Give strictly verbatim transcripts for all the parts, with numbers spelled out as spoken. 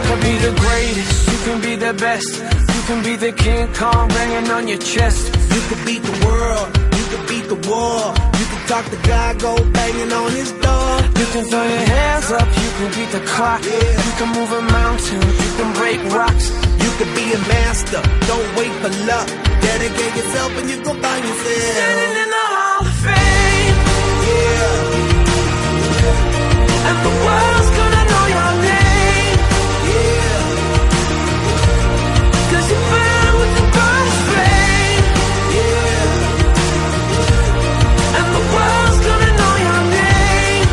could be the greatest, you can be the best. You can be the King Kong banging on your chest. You could beat the world, you could beat the war. You can talk to God, go banging on his door. You can throw your hands up, you can beat the clock. Yeah. You can move a mountain, you can break rocks. You could be a master, don't wait for luck. Dedicate yourself and you gon' find yourself standing in the Hall of Fame. Yeah. And the world's gonna know your name. Yeah. Cause you burn with the brightest flame. Yeah. And the world's gonna know your name.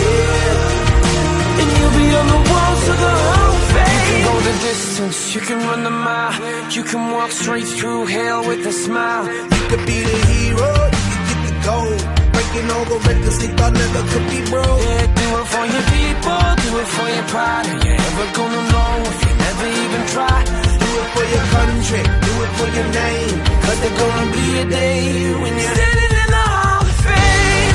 Yeah. And you'll be on the walls of the Hall of Fame. You can go the distance, you can run the mile. You can walk straight through hell with a smile. You could be the hero, you could get the gold. Breaking all the records they thought never could be broke. Yeah, do it for your people, do it for your pride. Are you ever gonna know if you never even try? Do it for your country, do it for your name. Cause there's gonna be a day when you're standing in the Hall of Fame.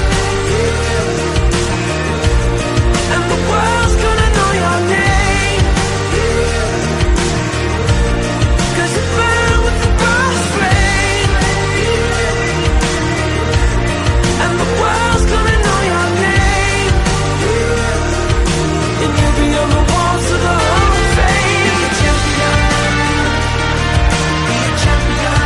Yeah. And the world's gonna know your name. Yeah. Cause you burn with the brightest flame. Yeah. And the world's gonna know your name. Yeah. And you'll be on the walls of the Hall of Fame. Be a champion. Be a champion.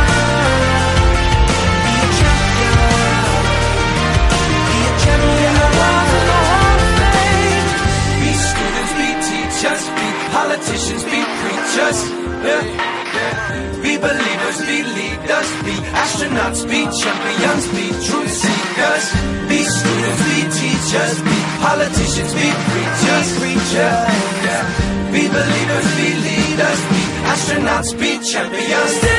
Be a champion. Be a champion. The walls of the Hall of Fame. Be students, be teachers, be politicians, be preachers. Yeah. Be believers, be leaders, be astronauts, be champions, be truth seekers. Be students, be teachers, be politicians, be preachers, preachers. Yeah. Be believers, be leaders, be astronauts, be champions.